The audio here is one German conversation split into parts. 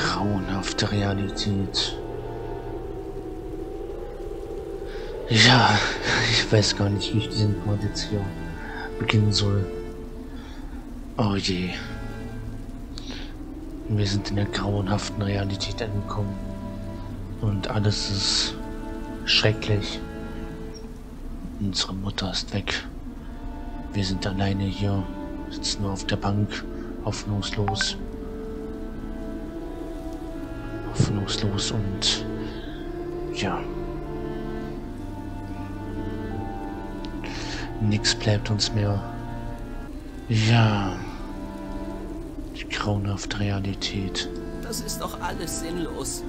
grauenhafte Realität. Ja, ich weiß gar nicht, wie ich diesen Part jetzt hier beginnen soll. Oh je. Wir sind in der grauenhaften Realität angekommen. Und alles ist schrecklich. Unsere Mutter ist weg. Wir sind alleine hier, sitzen nur auf der Bank, hoffnungslos. Hoffnungslos und ja. Nix bleibt uns mehr. Ja. Die grauenhafte Realität. Das ist doch alles sinnlos.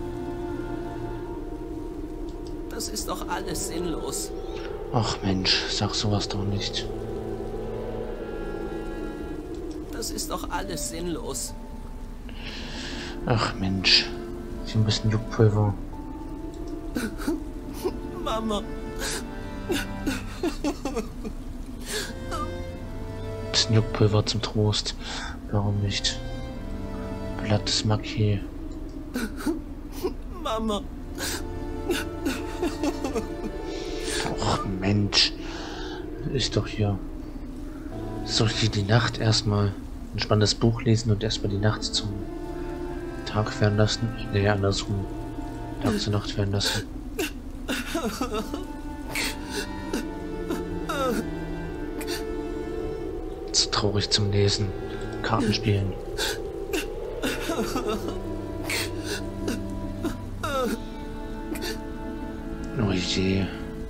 Das ist doch alles sinnlos. Ach Mensch, sag sowas doch nicht. Das ist doch alles sinnlos. Ach Mensch, ich ein bisschen Juckpulver. Mama. Ein bisschen Juckpulver zum Trost. Warum nicht? Blatt des Maki. Mama. Ach Mensch. Ist doch hier. Soll ich die Nacht erstmal ein spannendes Buch lesen und erstmal die Nacht zum Tag werden lassen? Nee, andersrum. Tag zur Nacht werden lassen. Zu traurig zum Lesen. Kartenspielen. Oh je.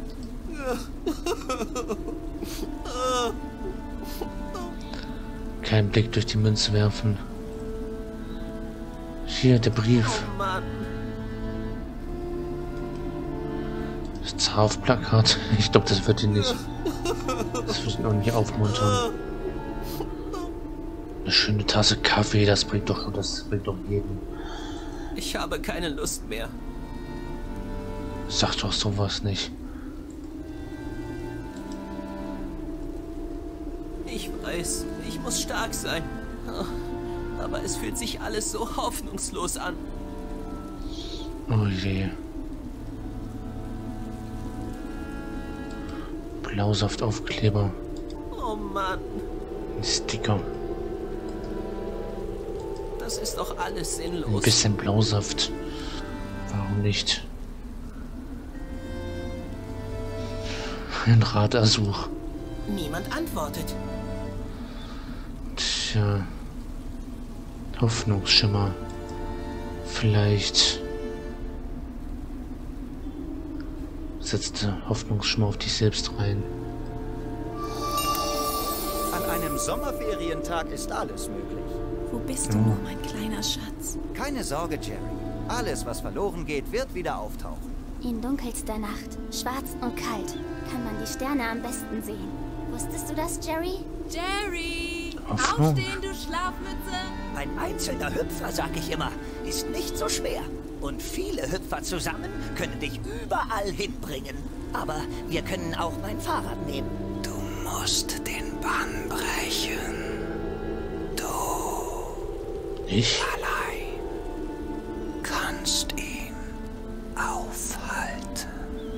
Kein Blick durch die Münze werfen. Hier, der Brief. Oh Mann. Das Zarf-Plakat. Ich glaube, das wird ihn nicht. Das wird ihn auch nicht aufmuntern. Eine schöne Tasse Kaffee, das bringt doch jeden. Ich habe keine Lust mehr. Sag doch sowas nicht. Ich weiß, ich muss stark sein. Aber es fühlt sich alles so hoffnungslos an. Oh je. Blausaftaufkleber. Oh Mann. Ein Sticker. Das ist doch alles sinnlos. Ein bisschen Blausaft. Warum nicht? Ein Radarsuch. Niemand antwortet. Tja. Hoffnungsschimmer. Vielleicht setzte Hoffnungsschimmer auf dich selbst rein. An einem Sommerferientag ist alles möglich. Wo bist du nur, mein kleiner Schatz? Keine Sorge, Jerry. Alles, was verloren geht, wird wieder auftauchen. In dunkelster Nacht, schwarz und kalt, kann man die Sterne am besten sehen. Wusstest du das, Jerry? Jerry! Hoffnung. Aufstehen, du Schlafmütze! Ein einzelner Hüpfer, sag ich immer, ist nicht so schwer. Und viele Hüpfer zusammen können dich überall hinbringen. Aber wir können auch mein Fahrrad nehmen. Du musst den Bann brechen. Du Ich? allein kannst ihn aufhalten.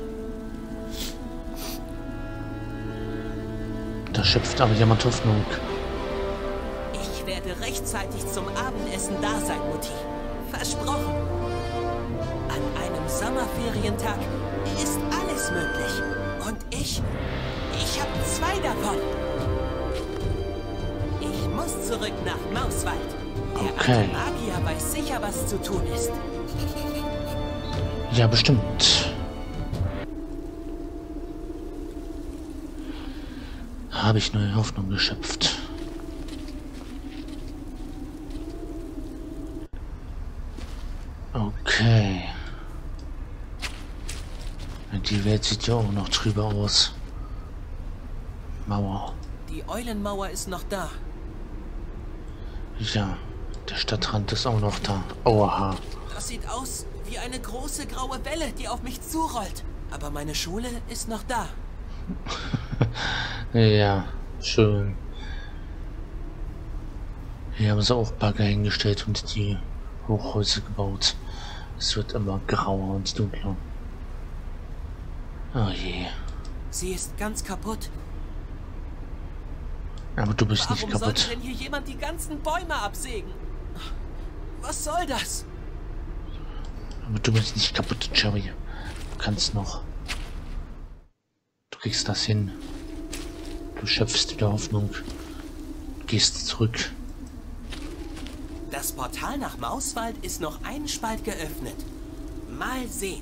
Da schöpft aber jemand Hoffnung. Ich werde rechtzeitig zum Abendessen da sein, Mutti. Versprochen. An einem Sommerferientag ist alles möglich. Und ich habe 2 davon. Ich muss zurück nach Mauswald. Der Okay. alte Magier weiß sicher, was zu tun ist. Ja, bestimmt. Habe ich neue Hoffnung geschöpft. Okay. Die Welt sieht ja auch noch trüber aus. Mauer. Die Eulenmauer ist noch da. Ja, der Stadtrand ist auch noch da. Oha. Das sieht aus wie eine große graue Welle, die auf mich zurollt. Aber meine Schule ist noch da. Ja, schön. Hier haben sie auch Bagger hingestellt und die Hochhäuser gebaut. Es wird immer grauer und dunkler. Oh je. Sie ist ganz kaputt. Aber du bist nicht Warum sollte kaputt. denn hier jemand die ganzen Bäume absägen? Was soll das? Aber du bist nicht kaputt, Jerry. Du kannst noch. Du kriegst das hin. Du schöpfst wieder Hoffnung. Du gehst zurück. Das Portal nach Mauswald ist noch einen Spalt geöffnet. Mal sehen.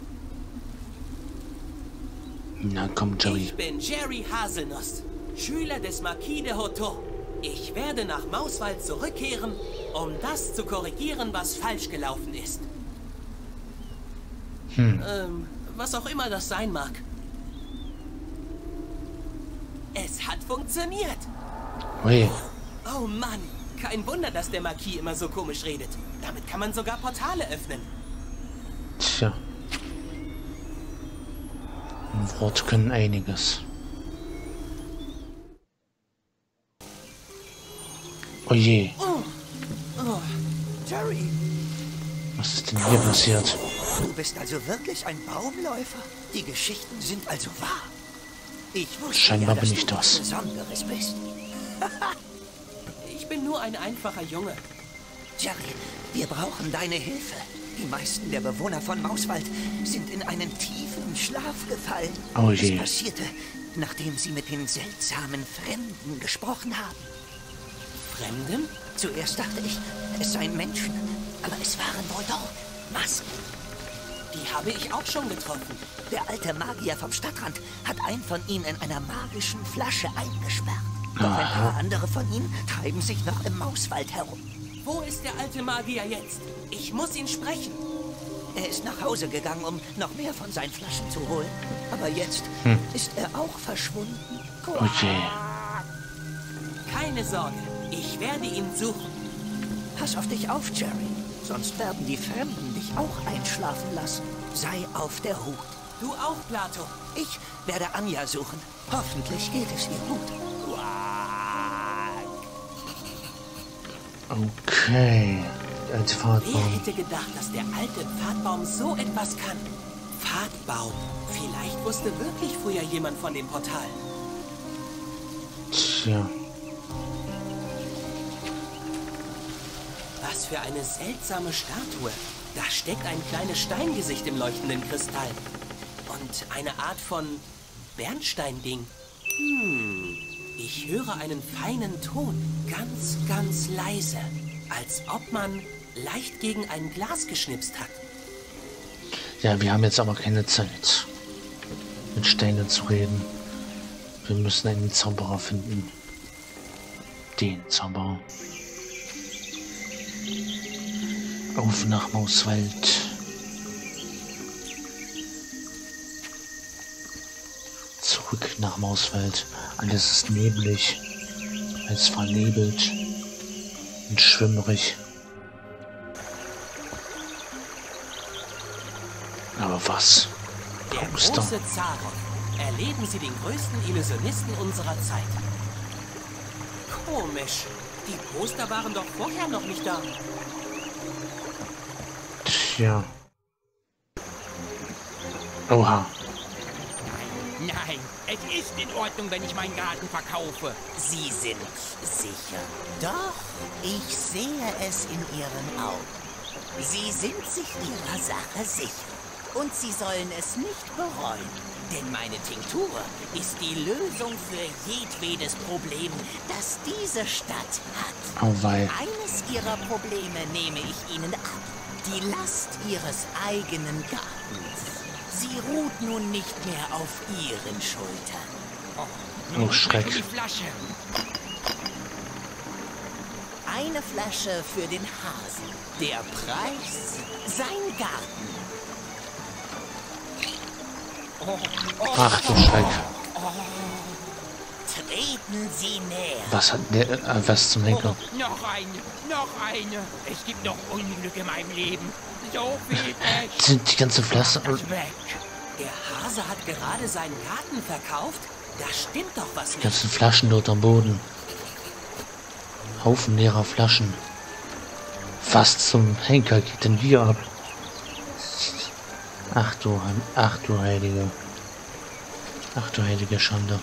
Na komm, Jerry. Ich bin Jerry Haselnuss, Schüler des Marquis de Hotot. Ich werde nach Mauswald zurückkehren, um das zu korrigieren, was falsch gelaufen ist. Was auch immer das sein mag. Es hat funktioniert. Ui. Oh Mann, kein Wunder, dass der Marquis immer so komisch redet. Damit kann man sogar Portale öffnen. Tja. Worte können einiges. Oh je. Jerry, Was ist denn hier passiert? du bist also wirklich ein Baumläufer? Die Geschichten sind also wahr. Ich wusste Scheinbar ja, dass bin ich du das. was Besonderes bist. Ich bin nur ein einfacher Junge. Jerry, wir brauchen deine Hilfe. Die meisten der Bewohner von Mauswald sind in einen tiefen Schlaf gefallen. Oh je. Es passierte, nachdem sie mit den seltsamen Fremden gesprochen haben. Fremden? Zuerst dachte ich, es seien Menschen, aber es waren wohl doch Masken. Die habe ich auch schon getroffen. Der alte Magier vom Stadtrand hat einen von ihnen in einer magischen Flasche eingesperrt. Doch ein paar andere von ihnen treiben sich noch im Mauswald herum. Wo ist der alte Magier jetzt? Ich muss ihn sprechen. Er ist nach Hause gegangen, um noch mehr von seinen Flaschen zu holen. Aber jetzt ist er auch verschwunden. Oh je. Keine Sorge, ich werde ihn suchen. Pass auf dich auf, Jerry. Sonst werden die Fremden dich auch einschlafen lassen. Sei auf der Hut. Du auch, Plato. Ich werde Anja suchen. Hoffentlich geht es ihr gut. Okay. Der alte Wer Fahrtbaum. hätte gedacht, dass der alte Pfadbaum so etwas kann? Pfadbaum. Vielleicht wusste wirklich früher jemand von dem Portal. Tja. Was für eine seltsame Statue. Da steckt ein kleines Steingesicht im leuchtenden Kristall. Und eine Art von Bernsteinding. Ich höre einen feinen Ton. Ganz, ganz leise. Als ob man leicht gegen ein Glas geschnipst hat. Ja, wir haben jetzt aber keine Zeit, mit Steinen zu reden. Wir müssen einen Zauberer finden. Den Zauberer. Auf nach Mauswald. Zurück nach Mauswald. Alles ist neblig. Es vernebelt und schwimmerig. Aber was? Der Poster. große Zaron. Erleben Sie den größten Illusionisten unserer Zeit. Komisch. Die Poster waren doch vorher noch nicht da. Tja. Oha. Nein, es ist in Ordnung, wenn ich meinen Garten verkaufe. Sie sind sicher. Doch, ich sehe es in Ihren Augen. Sie sind sich Ihrer Sache sicher. Und Sie sollen es nicht bereuen. Denn meine Tinktur ist die Lösung für jedwedes Problem, das diese Stadt hat. Auweih. Eines Ihrer Probleme nehme ich Ihnen ab. Die Last Ihres eigenen Gartens. Sie ruht nun nicht mehr auf Ihren Schultern. Oh, Schreck. Die Flasche. Eine Flasche für den Hasen. Der Preis, sein Garten. Ach du Schreck. Treten Sie näher. Was hat der, was zum Henker? Noch eine. Es gibt noch Unglück in meinem Leben. So viel Pech. Sind die ganze Flasche. Das weg. Der Hase hat gerade seinen Garten verkauft? Da stimmt doch was Die nicht. ganzen Flaschen dort am Boden. Haufen leerer Flaschen. Was zum Henker geht denn hier ab? Ach du heilige Schande.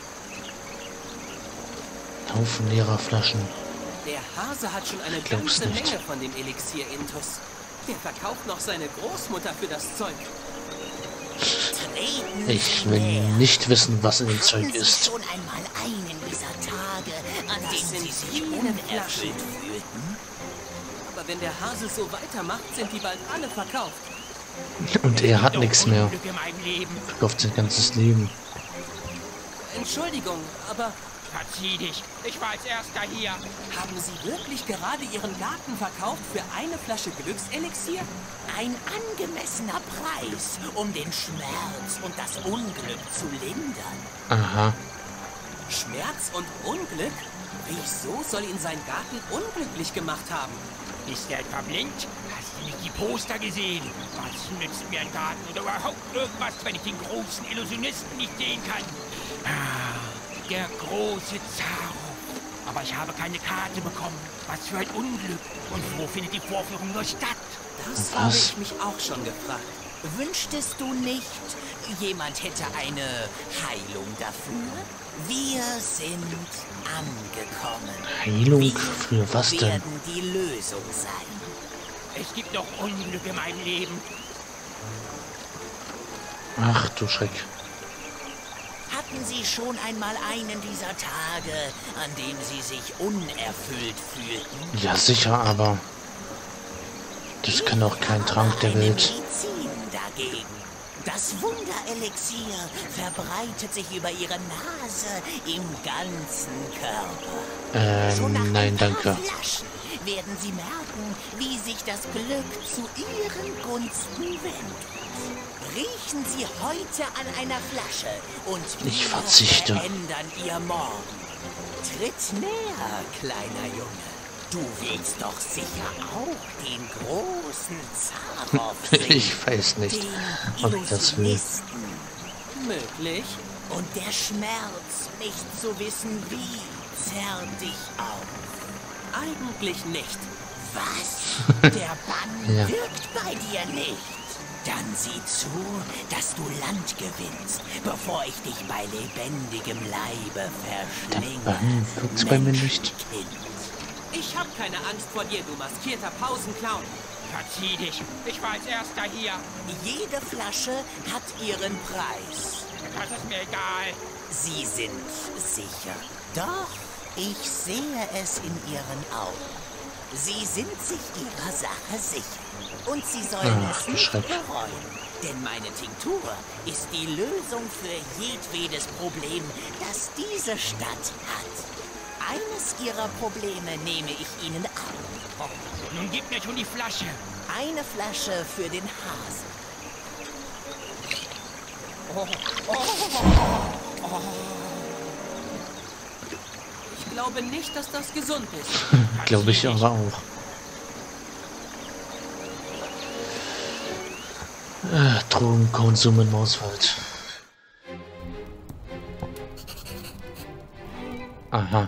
Haufen leerer Flaschen. Der Hase hat schon eine ganze Menge von dem Elixier Intus. Der verkauft noch seine Großmutter für das Zeug. Ich will nicht wissen, was in dem Zeug ist. Schon einmal einen dieser Tage, an denen Sie sich unerfüllt fühlten? Aber wenn der Hase so weitermacht, sind die bald alle verkauft. Und er hat nichts mehr. Unglück in meinem Leben. Verkauft sein ganzes Leben. Entschuldigung, aber Verzieh dich. Ich war als Erster hier. haben Sie wirklich gerade Ihren Garten verkauft für eine Flasche Glückselixier? Ein angemessener Preis, um den Schmerz und das Unglück zu lindern. Aha. Schmerz und Unglück? Wieso soll ihn sein Garten unglücklich gemacht haben? Bist du etwa blind? Hast du nicht die Poster gesehen? Was nützt mir ein Garten oder überhaupt irgendwas, wenn ich den großen Illusionisten nicht sehen kann? Ah, der große Zaroff. Aber ich habe keine Karte bekommen. Was für ein Unglück. Und wo findet die Vorführung nur statt? Das habe ich mich auch schon gefragt. Wünschtest du nicht, jemand hätte eine Heilung dafür? Wir sind angekommen. Heilung? Für was denn? Werden die Lösung sein. Es gibt noch Unglück in meinem Leben. Ach du Schreck. Hatten Sie schon einmal einen dieser Tage, an dem Sie sich unerfüllt fühlten? Ja sicher, aber das kann doch kein Trank der Eine Welt. Medizin dagegen. Das Wunderelixier verbreitet sich über Ihre Nase im ganzen Körper. Schon nach Nein, ein paar danke. Flaschen werden Sie merken, wie sich das Glück zu Ihren Gunsten wendet. Riechen Sie heute an einer Flasche und Ich wir verzichte. verändern Ihr Morgen. Tritt näher, kleiner Junge. Du willst doch sicher auch den großen Zaroff sehen. Ich weiß nicht, Den ob ich das will. Illusionisten. Möglich. Und der Schmerz, nicht zu wissen wie, zerrt dich auf. Eigentlich nicht. Was? Der Bann Ja. wirkt bei dir nicht. Dann sieh zu, dass du Land gewinnst, bevor ich dich bei lebendigem Leibe verschlinge. Der Bann wirkt's bei mir nicht. Menschenkind. Ich habe keine Angst vor dir, du maskierter Pausenclown. Verzieh dich. Ich war als Erster hier. Jede Flasche hat ihren Preis. Das ist mir egal. Sie sind sicher. Doch, ich sehe es in Ihren Augen. Sie sind sich Ihrer Sache sicher. Und Sie sollen Ach, es du nicht Schreck. bereuen. Denn meine Tinktur ist die Lösung für jedwedes Problem, das diese Stadt hat. Eines Ihrer Probleme nehme ich Ihnen ab. Oh, nun gib mir schon die Flasche. Eine Flasche für den Hasen. Ich glaube nicht, dass das gesund ist. Glaube ich aber auch. Drogenkonsum im Hauswald. Aha.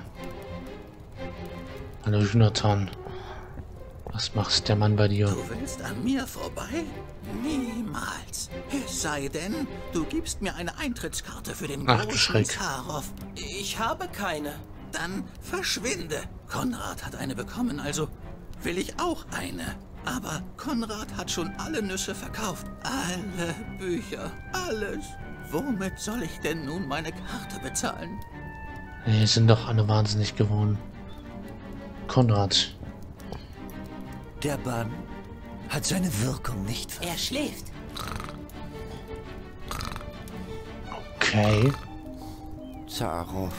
Hallo Jonathan. Was macht der Mann bei dir? Du willst an mir vorbei? Niemals. Es sei denn, du gibst mir eine Eintrittskarte für den Ach, du großen Schreck. Zaroff. Ich habe keine. Dann verschwinde. Konrad hat eine bekommen, also will ich auch eine. Aber Konrad hat schon alle Nüsse verkauft. Alle Bücher. Alles. Womit soll ich denn nun meine Karte bezahlen? Die sind doch alle wahnsinnig geworden. Konrad. Der Bann hat seine Wirkung nicht Er verloren. schläft. Okay. Zaroff.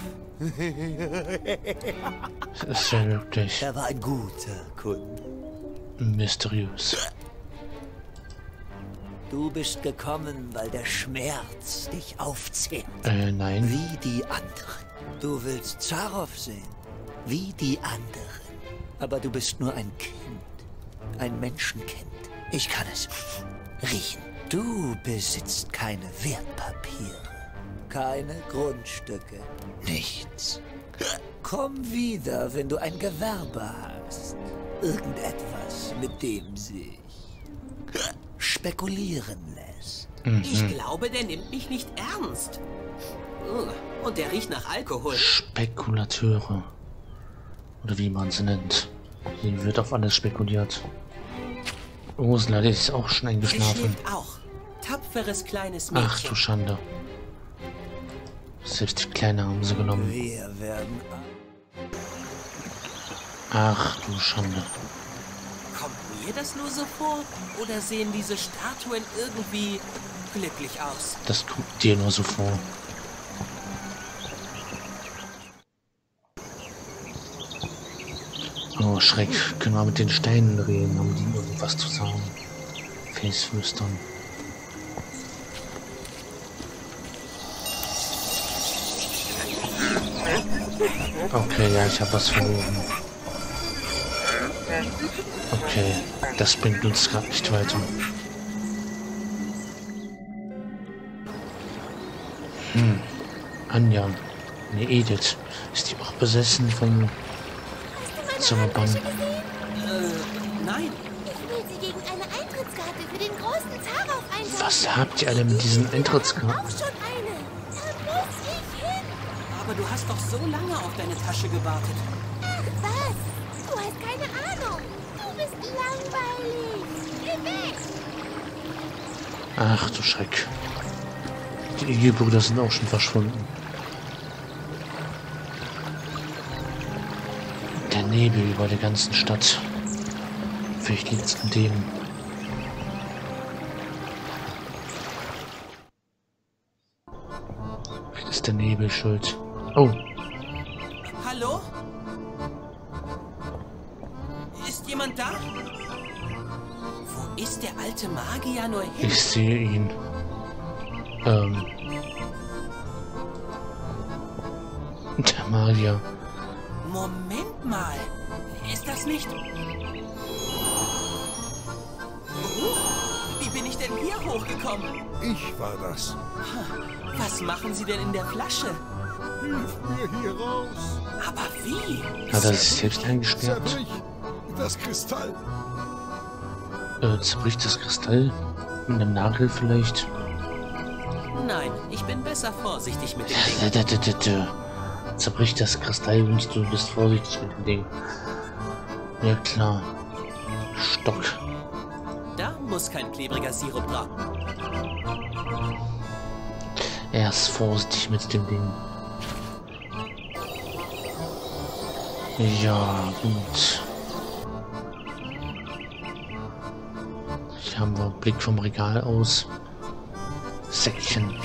Das ist ja wirklich Er war ein guter Kunde. mysteriös. Du bist gekommen, weil der Schmerz dich aufzehrt. Nein. Wie die anderen. Du willst Zaroff sehen. Wie die anderen. Aber du bist nur ein Kind. Ein Menschenkind. Ich kann es riechen. Du besitzt keine Wertpapiere. Keine Grundstücke. Nichts. Komm wieder, wenn du ein Gewerbe hast. irgendetwas, mit dem sich spekulieren lässt. Ich glaube, der nimmt mich nicht ernst. Und der riecht nach Alkohol. Spekulateure. Oder wie man sie nennt. Hier wird auf alles spekuliert. Ursula, die ist auch schon Sie eingeschlafen. schläft auch. Tapferes kleines Mädchen. Ach du Schande. Selbst die Kleine haben sie genommen. Wir werden... Ach du Schande. Kommt mir das nur so vor? Oder sehen diese Statuen irgendwie glücklich aus? Das kommt dir nur so vor. Oh, Schreck. Können wir mit den Steinen reden? Haben die irgendwas zu sagen? Felsflüstern. Okay, ja, ich habe was verloren. Okay, das bringt uns gerade nicht weiter. Anja. Ne, Edith. Ist die auch besessen vom Zauberbann? Nein. Ich will sie gegen eine Eintrittskarte für den großen Zaroff eintauschen. Was habt ihr alle mit diesen Eintrittskarten? Auch schon eine. Da muss ich hin. Aber du hast doch so lange auf deine Tasche gewartet. Ach was? Du hast keine Ahnung. Du bist langweilig. Geh weg. Ach du Schreck. Die Ehebrüder sind auch schon verschwunden. Der Nebel über der ganzen Stadt. Vielleicht liegt es an dem. Vielleicht ist der Nebel schuld. Oh, Hallo? Ist jemand da? Wo ist der alte Magier nur hin? ich sehe ihn. Der Magier. Moment mal. Ist das nicht... Wie bin ich denn hier hochgekommen? Ich war das. Was machen Sie denn in der Flasche? Hilf mir hier raus. Aber wie? Hat er sich selbst eingesperrt? Zerbrich das Kristall. Zerbricht das Kristall? Mit einem Nagel vielleicht? Nein, ich bin besser vorsichtig mit dem Ding. Zerbricht das Kristall und du bist vorsichtig mit dem Ding. Ja klar. Stock. Da muss kein klebriger Sirup dran. Er ist vorsichtig mit dem Ding. Ja, gut. Hier haben wir Blick vom Regal aus. Säckchen.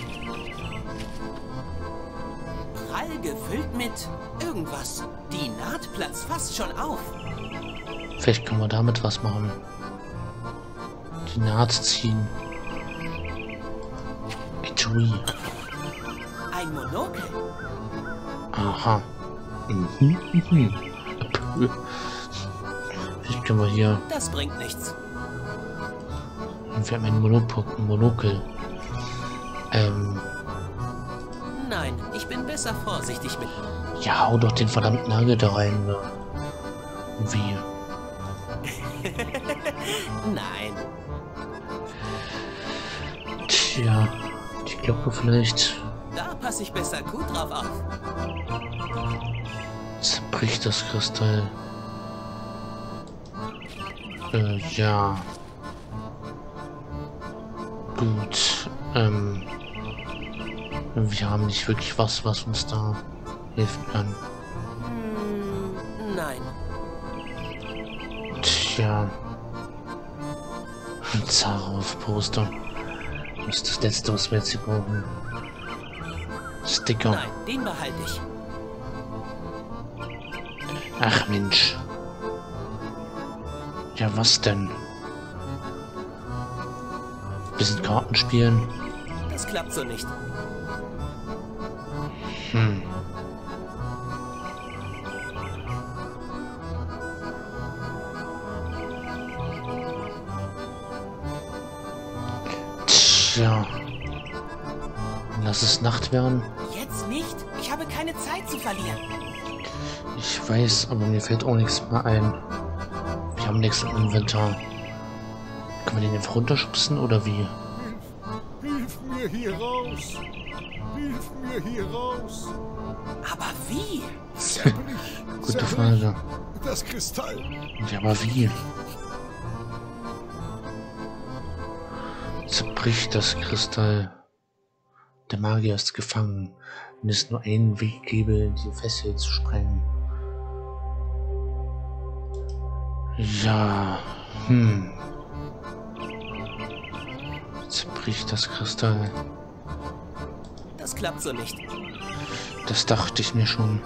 Prall gefüllt mit irgendwas. Die Naht platzt fast schon auf. Vielleicht können wir damit was machen. Die Naht ziehen. Etui. Ein Monokel. Aha. Vielleicht können wir hier... Das bringt nichts. Wir haben ein Monokel. Nein, ich bin besser vorsichtig mit... Ja, hau doch den verdammten Nagel da rein. Ne? Wie? Nein. Tja, die Glocke vielleicht. Da passe ich besser gut drauf auf. Zerbricht das Kristall. Ja. Gut. Wir haben nicht wirklich was uns da helfen kann. Nein. Tja. Ein Zaroff-Poster. Das ist das letzte, was wir jetzt hier brauchen. Sticker. Nein, den behalte ich. Ach Mensch. Ja, was denn? Bisschen Karten spielen. Das klappt so nicht. Tja. Lass es Nacht werden. Jetzt nicht. Ich habe keine Zeit zu verlieren. Ich weiß, aber mir fällt auch nichts mehr ein. haben nichts im Inventar. Können wir den einfach runterschubsen oder wie? Hilf mir hier raus! Hilf mir hier raus! Aber wie? Gute Frage. Das Kristall! Ja, aber wie? Zerbricht das Kristall. Der Magier ist gefangen, wenn es nur einen Weg gäbe, die Fessel zu sprengen. Ja, Zerbricht das Kristall. Das klappt so nicht. Das dachte ich mir schon.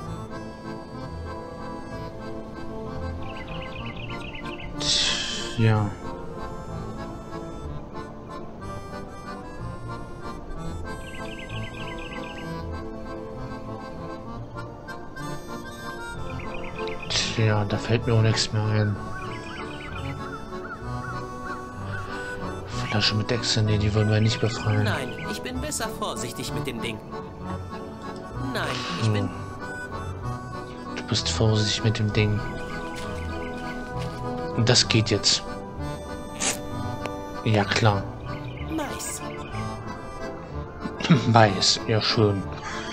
Ja. Tja, da fällt mir auch nichts mehr ein. Flasche mit Echse, nee, die wollen wir nicht befreien. Nein, ich bin besser vorsichtig mit dem Ding. Nein, ich bin... Du bist vorsichtig mit dem Ding. Und das geht jetzt. Ja, klar. Nice. Weiß, ja schön.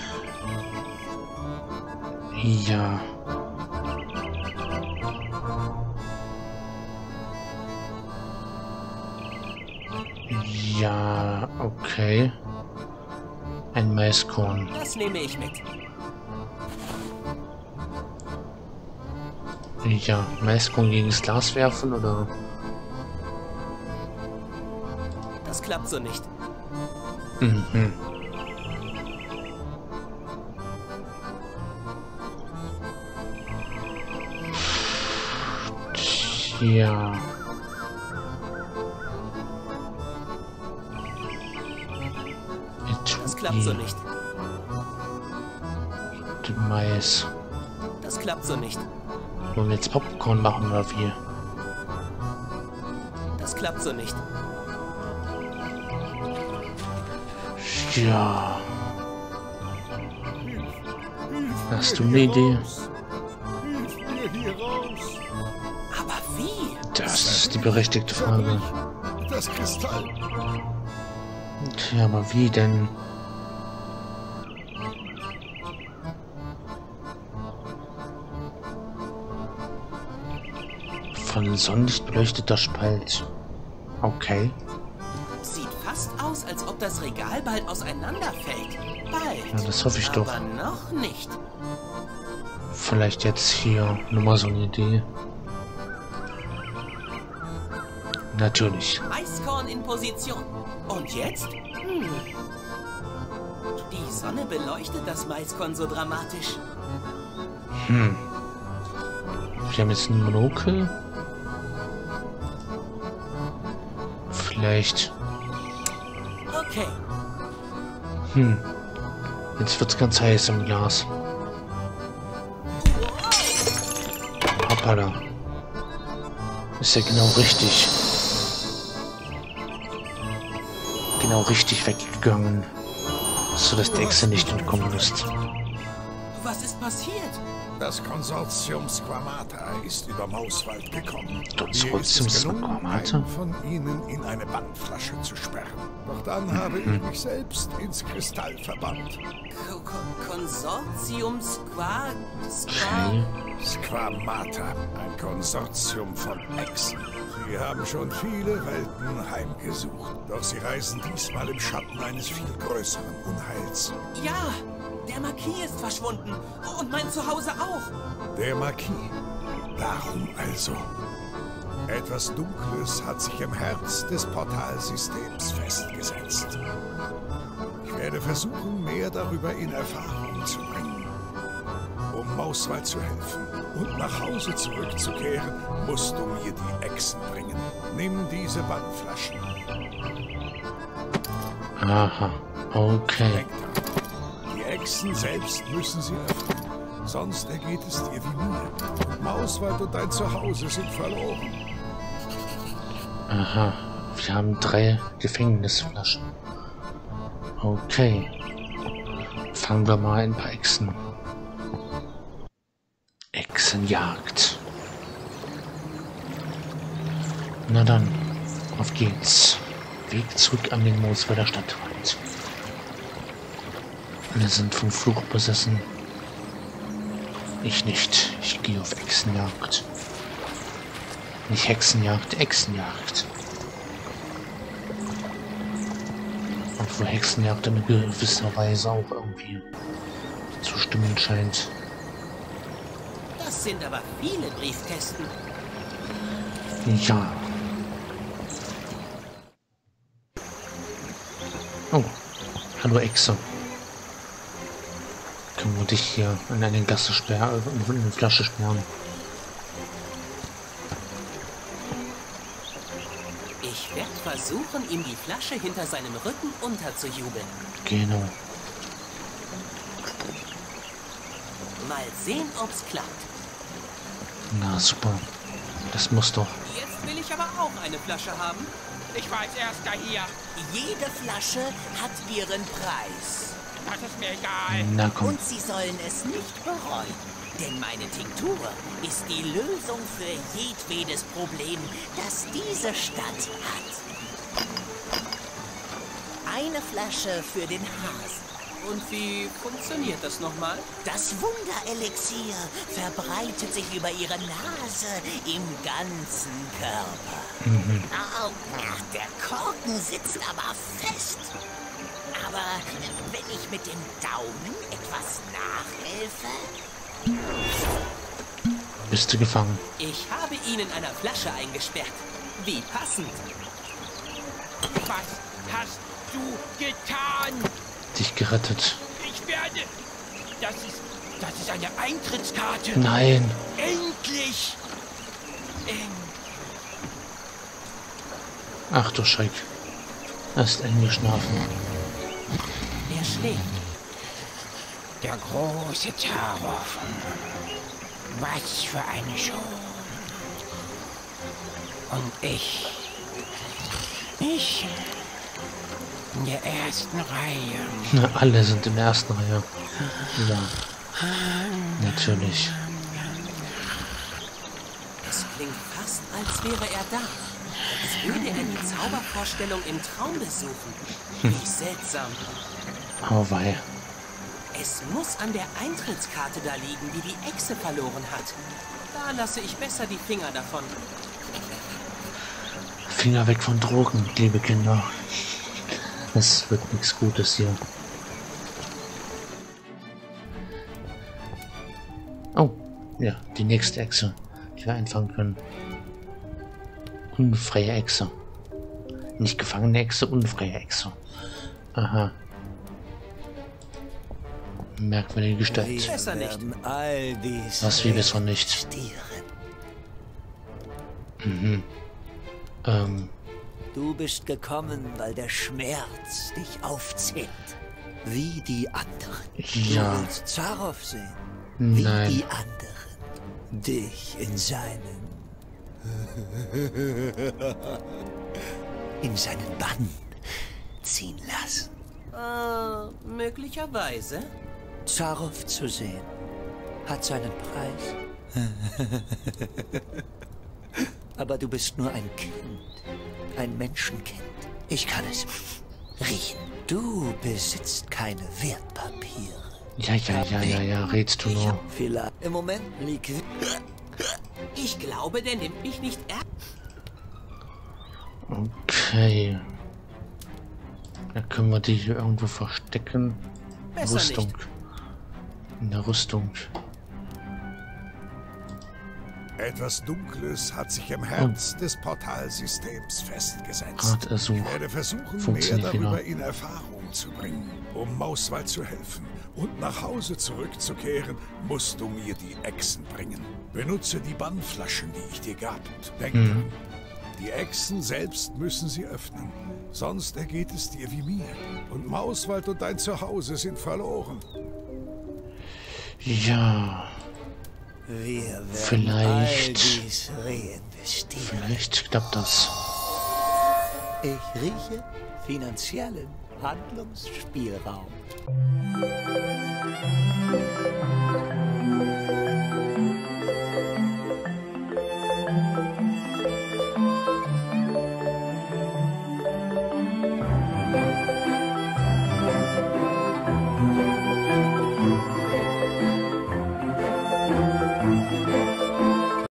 Ja. Ja, okay. Ein Maiskorn. Das nehme ich mit. Ja, Maiskorn gegen das Glas werfen, oder? Das klappt so nicht. Mhm. Ja. Das klappt so nicht. Mais. Das klappt so nicht. Wollen wir jetzt Popcorn machen oder wie? Das klappt so nicht. Ja. Hast du eine Idee? Hilf mir hier raus! Aber wie? Das ist die berechtigte Frage. Das Kristall! Tja, aber wie denn? Von Sonnenlicht beleuchteter Spalt. Okay. Sieht fast aus, als ob das Regal bald auseinanderfällt. Bald. Ja, das hoffe ich doch. Aber noch nicht. Vielleicht jetzt hier nur mal so eine Idee. Natürlich. Maiskorn in Position. Und jetzt? Die Sonne beleuchtet das Maiskorn so dramatisch. Wir haben jetzt ein Monokel. Vielleicht. Okay. Jetzt wird's ganz heiß im Glas. Hoppala. Ist ja genau richtig. Genau richtig weggegangen. So dass die Echse nicht entkommen ist. Was ist passiert? Das Konsortium Squamata ist über Mauswald gekommen. Konsortium Squamata? Einen von ihnen in eine Bandflasche zu sperren. Doch dann habe ich mich selbst ins Kristall verbannt. Konsortium Squamata, ein Konsortium von Echsen. Sie haben schon viele Welten heimgesucht. Doch sie reisen diesmal im Schatten eines viel größeren Unheils. Ja, der Marquis ist verschwunden. Und mein Zuhause auch. Der Marquis. Darum also. Etwas Dunkles hat sich im Herz des Portalsystems festgesetzt. Ich werde versuchen, mehr darüber in Erfahrung zu bringen. Um Mauswald zu helfen und nach Hause zurückzukehren, musst du mir die Echsen bringen. Nimm diese Bandflaschen. Aha, okay. Die Echsen selbst müssen sie öffnen. Sonst ergeht es dir wie mir. Und Mauswald und dein Zuhause sind verloren. Aha, wir haben 3 Gefängnisflaschen. Okay. Fangen wir mal ein paar Echsen. Echsenjagd. Na dann, auf geht's. Weg zurück an den Mooswälder Stadtrand. Alle sind vom Fluch besessen. Ich nicht. Ich gehe auf Echsenjagd. Nicht Hexenjagd, Echsenjagd. Obwohl Hexenjagd in gewisser Weise auch irgendwie zu stimmen scheint. Das sind aber viele Briefkästen. Ja. Oh, hallo Echse. Können wir dich hier in eine Gasse sperren, in eine Flasche sperren? Ich werde versuchen, ihm die Flasche hinter seinem Rücken unterzujubeln. Genau. Mal sehen, ob's klappt. Na super. Das muss doch. Jetzt will ich aber auch eine Flasche haben. Ich war als erster hier. Jede Flasche hat ihren Preis. Das ist mir egal. Na komm. Und Sie sollen es nicht bereuen. Denn meine Tinktur ist die Lösung für jedwedes Problem, das diese Stadt hat. Eine Flasche für den Hasen. Und wie funktioniert das nochmal? Das Wunderelixier verbreitet sich über ihre Nase im ganzen Körper. Oh, der Korken sitzt aber fest. Aber wenn ich mit dem Daumen etwas nachhelfe... Bist du gefangen? Ich habe ihn in einer Flasche eingesperrt. Wie passend. Was hast du getan? Dich gerettet. Ich werde... Das ist eine Eintrittskarte. Nein. Endlich! Ach du Schreck. Er ist eingeschlafen. Er schläft. Der große Tarov. Was für eine Show. Und ich in der ersten Reihe. Na, alle sind in der ersten Reihe. Ja. Natürlich. Es klingt fast, als wäre er da. Als würde er die Zaubervorstellung im Traum besuchen. Wie seltsam. Oh wei. Es muss an der Eintrittskarte da liegen, die die Echse verloren hat. Da lasse ich besser die Finger davon. Finger weg von Drogen, liebe Kinder. Es wird nichts Gutes hier. Oh, ja, die nächste Echse, die wir einfangen können. Unfreie Echse. Nicht gefangene Echse, unfreie Echse. Aha. Merkwürdige Gestalt. Besser nicht. Was wie besser nicht. Mhm. Du bist gekommen, weil der Schmerz dich aufzählt. Wie die anderen. Ja. Du willst Zarov sehen. Wie Nein. die anderen. Dich in seinen Bann ziehen lassen. Möglicherweise. Zarov zu sehen hat seinen Preis. Aber du bist nur ein Kind. Ein Menschenkind. Ich kann es riechen. Du besitzt keine Wertpapiere. Ja, redst du nur. Vielleicht. Im Moment liegt... Ich glaube, der nimmt mich nicht ernst. Okay. Da können wir die hier irgendwo verstecken. Besser Rüstung. nicht. In der Rüstung. Etwas Dunkles hat sich im Herz des Portalsystems festgesetzt. Ich werde versuchen, mehr darüber in Erfahrung zu bringen. Um Mauswald zu helfen und nach Hause zurückzukehren, musst du mir die Echsen bringen. Benutze die Bannflaschen, die ich dir gab. Denk dran, die Echsen selbst müssen sie öffnen. Sonst ergeht es dir wie mir. Und Mauswald und dein Zuhause sind verloren. Ja. Wir Vielleicht. all dies reinvestieren. Vielleicht klappt das. Ich rieche finanziellen Handlungsspielraum.